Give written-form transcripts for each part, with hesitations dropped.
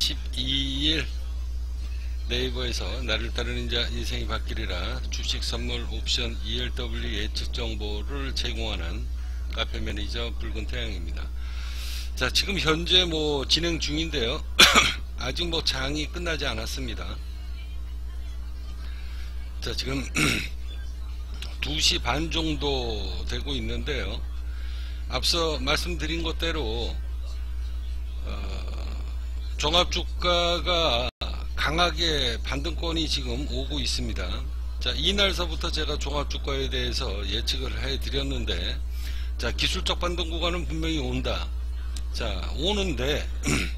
12일 네이버에서 나를 따르는 자 인생이 바뀌리라 주식 선물 옵션 ELW 예측 정보를 제공하는 카페 매니저 붉은 태양입니다. 자, 지금 현재 진행 중인데요. 아직 장이 끝나지 않았습니다. 자, 지금 2시 반 정도 되고 있는데요. 앞서 말씀드린 것대로 종합주가가 강하게 반등권이 지금 오고 있습니다. 자, 이날서부터 제가 종합주가에 대해서 예측을 해 드렸는데, 자, 기술적 반등 구간은 분명히 온다. 자, 오는데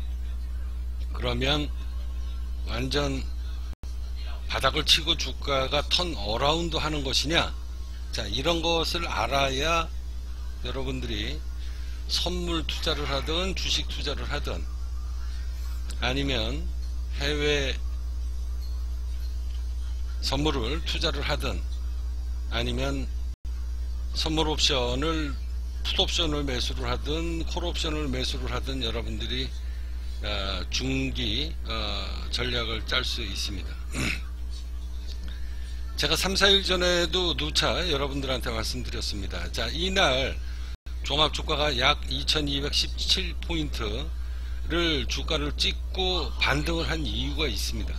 그러면 완전 바닥을 치고 주가가 턴 어라운드 하는 것이냐, 자, 이런 것을 알아야 여러분들이 선물 투자를 하든 주식 투자를 하든 아니면 해외 선물을 투자를 하든 아니면 선물 옵션을 풋옵션을 매수를 하든 콜옵션을 매수를 하든 여러분들이 중기 전략을 짤 수 있습니다. 제가 3, 4일 전에도 누차 여러분들한테 말씀드렸습니다. 자, 이날 종합주가가 약 2217포인트를 주가를 찍고 반등을 한 이유가 있습니다.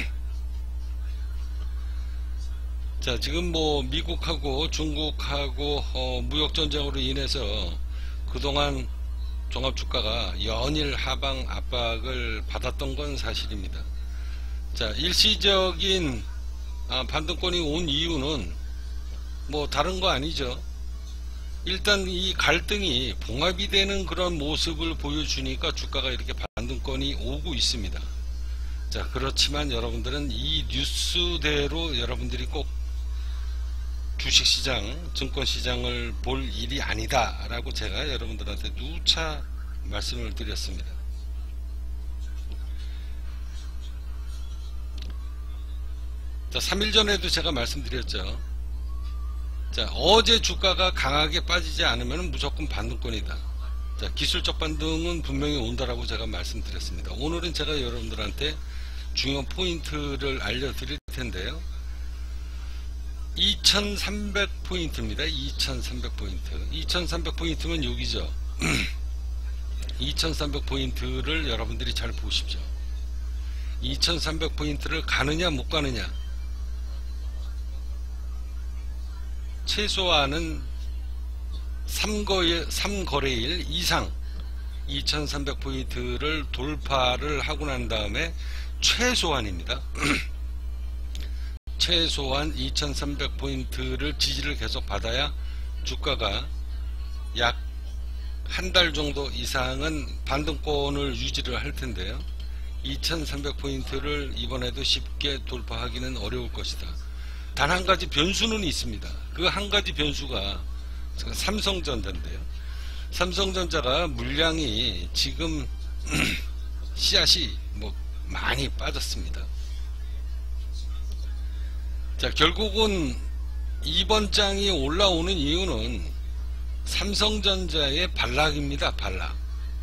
자, 지금 미국하고 중국하고 무역전쟁으로 인해서 그동안 종합주가가 연일 하방 압박을 받았던 건 사실입니다. 자, 일시적인 반등권이 온 이유는 다른 거 아니죠. 일단 이 갈등이 봉합이 되는 그런 모습을 보여주니까 주가가 이렇게 반등권이 오고 있습니다. 자, 그렇지만 여러분들은 이 뉴스대로 여러분들이 꼭 주식시장, 증권시장을 볼 일이 아니다 라고 제가 여러분들한테 누차 말씀을 드렸습니다. 자, 3일 전에도 제가 말씀드렸죠. 자, 어제 주가가 강하게 빠지지 않으면 무조건 반등권이다. 자, 기술적 반등은 분명히 온다라고 제가 말씀드렸습니다. 오늘은 제가 여러분들한테 중요한 포인트를 알려드릴 텐데요. 2300포인트입니다. 2300포인트. 2300포인트면 여기죠. 2300포인트를 여러분들이 잘 보십시오. 2300포인트를 가느냐 못 가느냐, 최소한은 3거래일 이상 2300포인트를 돌파를 하고 난 다음에 최소한입니다. 최소한 2300포인트를 지지를 계속 받아야 주가가 약 한 달 정도 이상은 반등권을 유지를 할 텐데요. 2300포인트를 이번에도 쉽게 돌파하기는 어려울 것이다. 단 한 가지 변수는 있습니다. 그 한 가지 변수가 삼성전자인데요. 삼성전자가 물량이 지금 씨앗이 많이 빠졌습니다. 자, 결국은 이번 장이 올라오는 이유는 삼성전자의 반락입니다. 반락.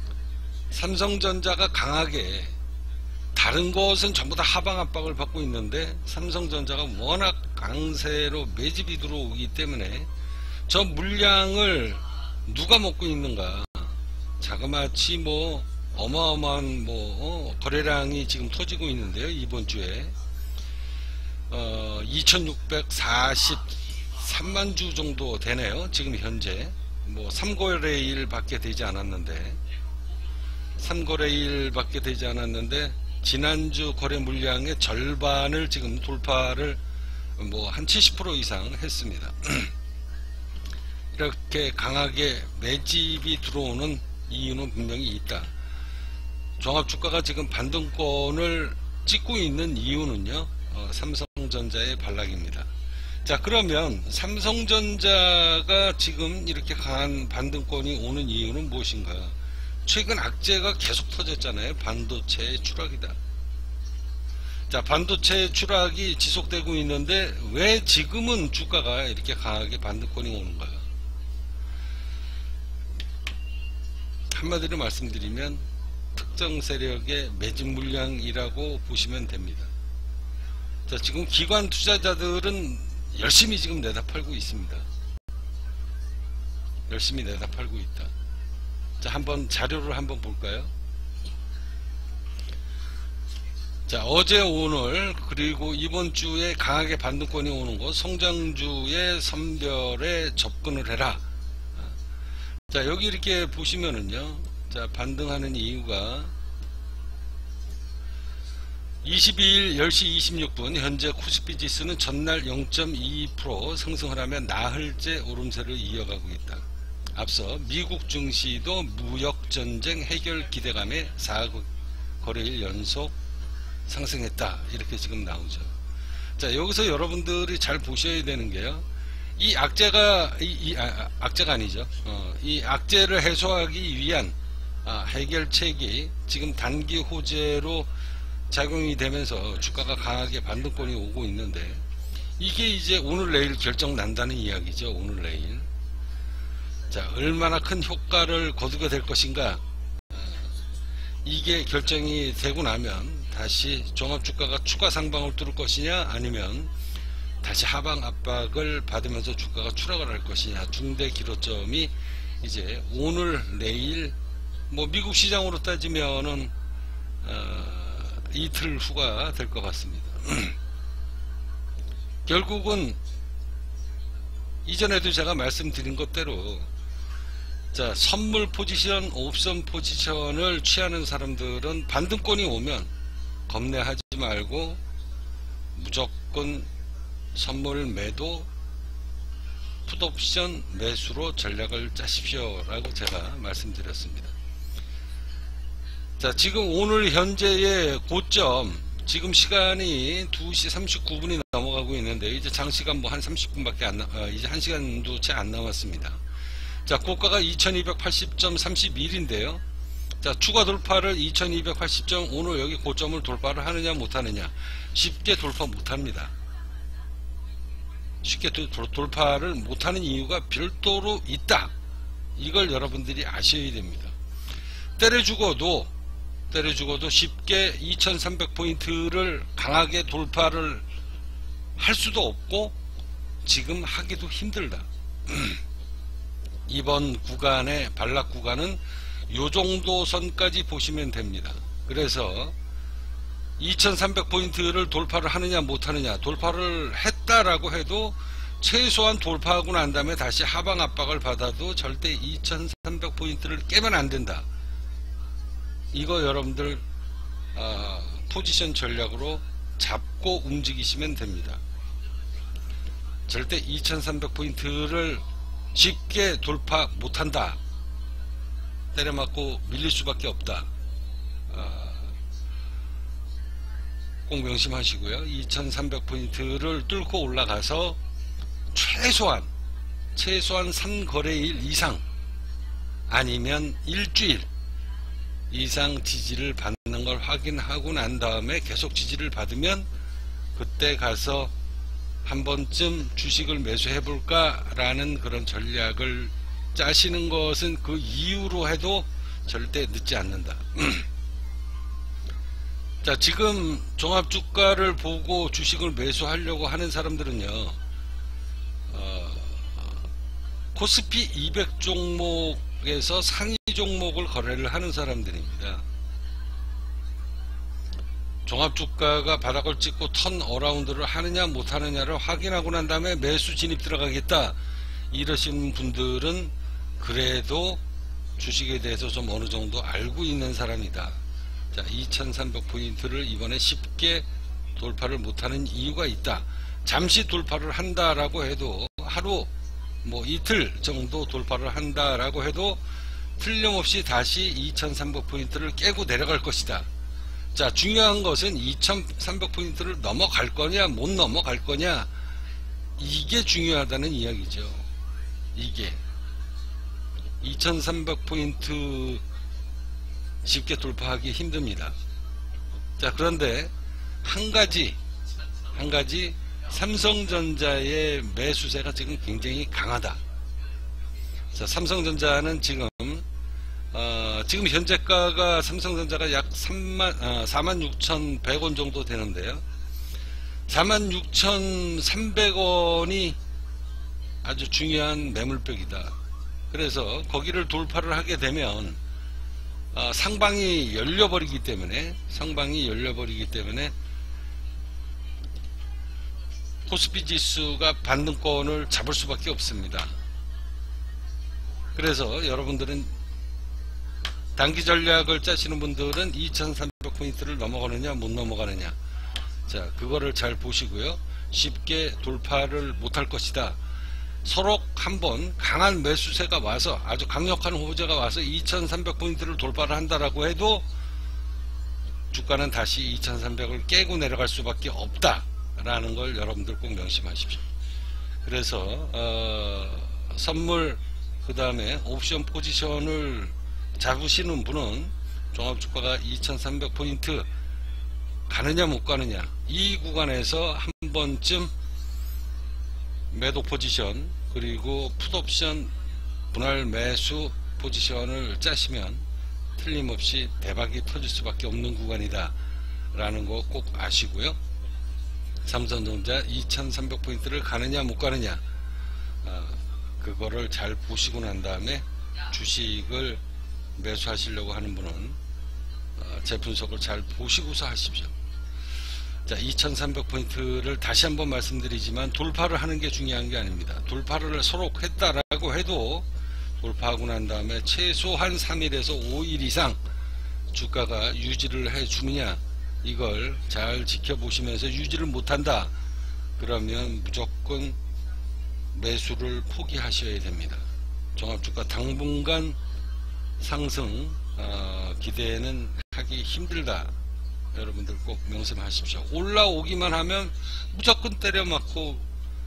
삼성전자가 강하게, 다른 것은 전부 다 하방 압박을 받고 있는데 삼성전자가 워낙 강세로 매집이 들어오기 때문에 저 물량을 누가 먹고 있는가. 자그마치 어마어마한 거래량이 지금 터지고 있는데요. 이번 주에 2643만 주 정도 되네요. 지금 현재 3거래일 밖에 되지 않았는데 지난주 거래 물량의 절반을 지금 돌파를 한 70% 이상 했습니다. 이렇게 강하게 매집이 들어오는 이유는 분명히 있다. 종합주가가 지금 반등권을 찍고 있는 이유는요, 삼성전자의 반락입니다. 자, 그러면 삼성전자가 지금 이렇게 강한 반등권이 오는 이유는 무엇인가? 최근 악재가 계속 터졌잖아요. 반도체의 추락이다. 자, 반도체 추락이 지속되고 있는데 왜 지금은 주가가 이렇게 강하게 반등권이 오는가? 한마디로 말씀드리면 특정 세력의 매집 물량이라고 보시면 됩니다. 자, 지금 기관 투자자들은 열심히 지금 내다 팔고 있습니다. 열심히 내다 팔고 있다. 자, 한번 자료를 한번 볼까요? 자, 어제 오늘 그리고 이번 주에 강하게 반등권이 오는 것, 성장주의 선별에 접근을 해라. 자, 여기 이렇게 보시면은요, 자, 반등하는 이유가 22일 10시 26분 현재 코스피 지수는 전날 0.22% 상승을 하며 나흘째 오름세를 이어가고 있다. 앞서 미국 증시도 무역전쟁 해결 기대감에 4거래일 연속 상승했다, 이렇게 지금 나오죠. 자, 여기서 여러분들이 잘 보셔야 되는 게요, 이 악재가 악재가 아니죠. 이 악재를 해소하기 위한 해결책이 지금 단기 호재로 작용이 되면서 주가가 강하게 반등권이 오고 있는데, 이게 이제 오늘 내일 결정 난다는 이야기죠. 오늘 내일. 자, 얼마나 큰 효과를 거두게 될 것인가, 이게 결정이 되고 나면 다시 종합주가가 추가 상방을 뚫을 것이냐, 아니면 다시 하방 압박을 받으면서 주가가 추락을 할 것이냐, 중대 기로점이 이제 오늘 내일, 뭐 미국 시장으로 따지면은 이틀 후가 될 것 같습니다. 결국은 이전에도 제가 말씀드린 것대로, 자, 선물 포지션, 옵션 포지션을 취하는 사람들은 반등권이 오면 겁내하지 말고 무조건 선물 매도, 풋옵션 매수로 전략을 짜십시오 라고 제가 말씀드렸습니다. 자, 지금 오늘 현재의 고점, 지금 시간이 2시 39분이 넘어가고 있는데, 이제 장시간 뭐 한 30분밖에 이제 1시간도 채 안 남았습니다. 자, 고가가 2280.31인데요. 자, 추가 돌파를 2280점, 오늘 여기 고점을 돌파를 하느냐 못하느냐, 쉽게 돌파 못합니다. 쉽게 돌파를 못하는 이유가 별도로 있다. 이걸 여러분들이 아셔야 됩니다. 때려주고도 쉽게 2300포인트를 강하게 돌파를 할 수도 없고 지금 하기도 힘들다. 이번 구간의 반락 구간은 요정도 선까지 보시면 됩니다. 그래서 2300포인트를 돌파를 하느냐 못하느냐, 돌파를 했다라고 해도 최소한 돌파하고 난 다음에 다시 하방 압박을 받아도 절대 2300포인트를 깨면 안 된다. 이거 여러분들 포지션 전략으로 잡고 움직이시면 됩니다. 절대 2300포인트를 쉽게 돌파 못한다. 때려맞고 밀릴 수밖에 없다. 꼭 명심하시고요. 2300포인트를 뚫고 올라가서 최소한 3거래일 이상, 아니면 일주일 이상 지지를 받는 걸 확인하고 난 다음에 계속 지지를 받으면 그때 가서 한 번쯤 주식을 매수해 볼까 라는 그런 전략을 짜시는 것은 그 이후로 해도 절대 늦지 않는다. 자, 지금 종합주가를 보고 주식을 매수하려고 하는 사람들은요, 코스피 200 종목에서 상위 종목을 거래를 하는 사람들입니다. 종합주가가 바닥을 찍고 턴 어라운드를 하느냐 못하느냐를 확인하고 난 다음에 매수 진입 들어가겠다, 이러신 분들은 그래도 주식에 대해서 좀 어느 정도 알고 있는 사람이다. 자, 2300포인트를 이번에 쉽게 돌파를 못하는 이유가 있다. 잠시 돌파를 한다라고 해도, 하루 뭐 이틀 정도 돌파를 한다라고 해도 틀림없이 다시 2300포인트를 깨고 내려갈 것이다. 자, 중요한 것은 2300포인트를 넘어갈 거냐 못 넘어갈 거냐, 이게 중요하다는 이야기죠. 이게 2300포인트 쉽게 돌파하기 힘듭니다. 자, 그런데 한 가지 삼성전자의 매수세가 지금 굉장히 강하다. 자, 삼성전자는 지금 지금 현재가가 삼성전자가 약 46,100원 정도 되는데요. 46,300원이 아주 중요한 매물벽이다. 그래서 거기를 돌파를 하게 되면 상방이 열려버리기 때문에 코스피 지수가 반등권을 잡을 수밖에 없습니다. 그래서 여러분들은 단기 전략을 짜시는 분들은 2300포인트를 넘어가느냐 못 넘어가느냐, 자 그거를 잘 보시고요. 쉽게 돌파를 못할 것이다. 서로 한번 강한 매수세가 와서, 아주 강력한 호재가 와서 2300포인트를 돌파를 한다라고 해도 주가는 다시 2300을 깨고 내려갈 수밖에 없다 라는 걸 여러분들 꼭 명심하십시오. 그래서 선물 그 다음에 옵션 포지션을 잡으시는 분은 종합주가가 2300포인트 가느냐 못 가느냐, 이 구간에서 한 번쯤 매도 포지션 그리고 풋옵션 분할 매수 포지션을 짜시면 틀림없이 대박이 터질 수밖에 없는 구간이다 라는 거 꼭 아시고요. 삼성전자 2300포인트를 가느냐 못 가느냐, 그거를 잘 보시고 난 다음에 주식을 매수하시려고 하는 분은 제 분석을 잘 보시고서 하십시오. 자, 2300포인트를 다시 한번 말씀드리지만 돌파를 하는 게 중요한 게 아닙니다. 돌파를 서로 했다라고 해도 돌파하고 난 다음에 최소한 3일에서 5일 이상 주가가 유지를 해 주느냐, 이걸 잘 지켜보시면서 유지를 못한다 그러면 무조건 매수를 포기하셔야 됩니다. 종합주가 당분간 상승 기대는 하기 힘들다. 여러분들 꼭 명심하십시오. 올라오기만 하면 무조건 때려 맞고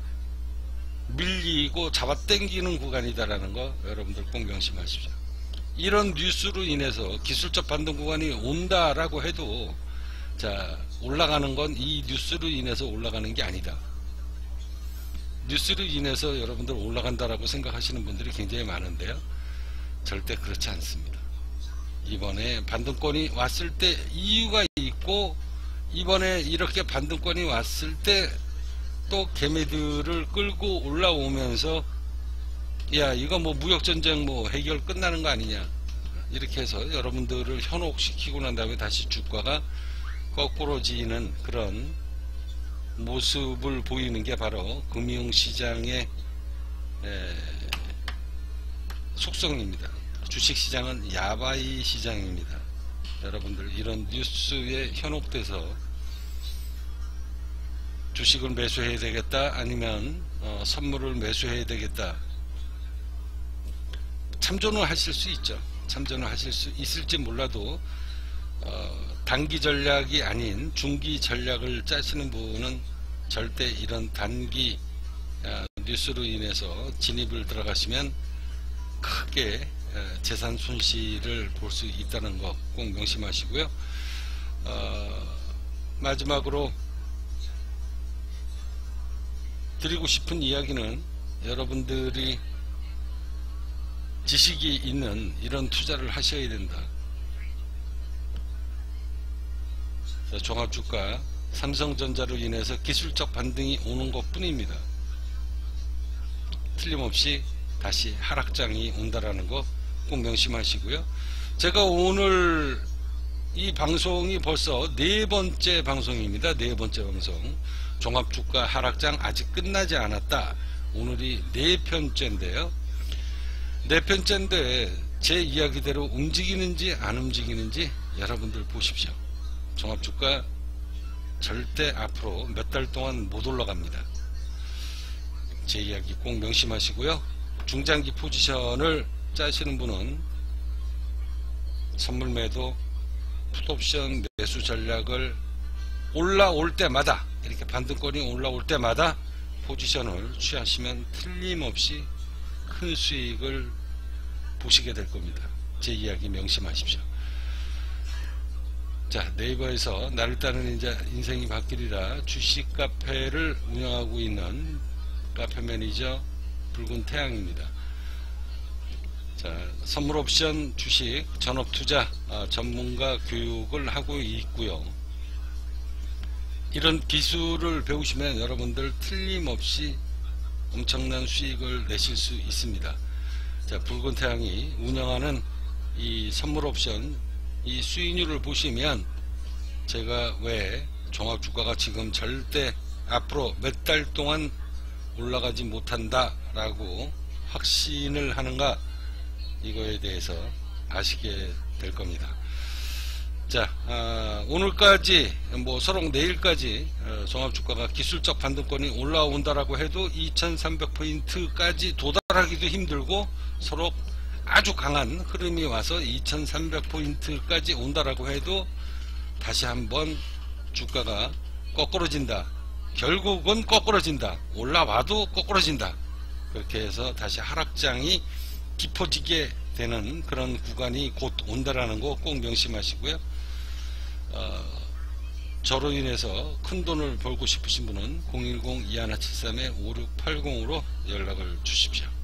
밀리고 잡아당기는 구간이다라는 거 여러분들 꼭 명심하십시오. 이런 뉴스로 인해서 기술적 반등 구간이 온다라고 해도, 자 올라가는 건 이 뉴스로 인해서 올라가는 게 아니다. 뉴스로 인해서 여러분들 올라간다라고 생각하시는 분들이 굉장히 많은데요, 절대 그렇지 않습니다. 이번에 반등권이 왔을 때 이유가 있고, 이번에 이렇게 반등권이 왔을 때 또 개미들을 끌고 올라오면서 야 이거 뭐 무역전쟁 뭐 해결 끝나는 거 아니냐, 이렇게 해서 여러분들을 현혹시키고 난 다음에 다시 주가가 거꾸로지는 그런 모습을 보이는 게 바로 금융시장의 속성입니다. 주식시장은 야바이 시장입니다. 여러분들 이런 뉴스에 현혹돼서 주식을 매수해야 되겠다, 아니면 선물을 매수해야 되겠다, 참조는 하실 수 있죠. 참조는 하실 수 있을지 몰라도 단기 전략이 아닌 중기 전략을 짜시는 분은 절대 이런 단기 뉴스로 인해서 진입을 들어가시면 크게 재산 손실을 볼 수 있다는 거 꼭 명심하시고요. 마지막으로 드리고 싶은 이야기는, 여러분들이 지식이 있는 이런 투자를 하셔야 된다. 종합주가 삼성전자로 인해서 기술적 반등이 오는 것 뿐입니다. 틀림없이 다시 하락장이 온다라는 거 꼭 명심하시고요. 제가 오늘 이 방송이 벌써 네 번째 방송입니다. 네 번째 방송. 종합주가 하락장 아직 끝나지 않았다. 오늘이 네 편째인데요. 네 편째인데 제 이야기대로 움직이는지 안 움직이는지 여러분들 보십시오. 종합주가 절대 앞으로 몇 달 동안 못 올라갑니다. 제 이야기 꼭 명심하시고요. 중장기 포지션을 짜시는 분은 선물 매도, 풋옵션 매수 전략을 올라올 때마다, 이렇게 반등권이 올라올 때마다 포지션을 취하시면 틀림없이 큰 수익을 보시게 될 겁니다. 제 이야기 명심하십시오. 자, 네이버에서 나를 따르는 인생이 바뀌리라 주식 카페를 운영하고 있는 카페 매니저 붉은 태양입니다. 자, 선물 옵션 주식 전업 투자 전문가 교육을 하고 있고요. 이런 기술을 배우시면 여러분들 틀림없이 엄청난 수익을 내실 수 있습니다. 자, 붉은 태양이 운영하는 이 선물 옵션 이 수익률을 보시면 제가 왜 종합주가가 지금 절대 앞으로 몇 달 동안 올라가지 못한다 라고 확신을 하는가, 이거에 대해서 아시게 될 겁니다. 자, 오늘까지 서로 내일까지 종합주가가 기술적 반등권이 올라온다라고 해도 2300포인트까지 도달하기도 힘들고, 서로 아주 강한 흐름이 와서 2300포인트까지 온다라고 해도 다시 한번 주가가 거꾸러진다, 결국은 거꾸러진다, 올라와도 거꾸러진다, 그렇게 해서 다시 하락장이 깊어지게 되는 그런 구간이 곧 온다라는 거 꼭 명심하시고요. 저로 인해서 큰 돈을 벌고 싶으신 분은 010-2173-5680으로 연락을 주십시오.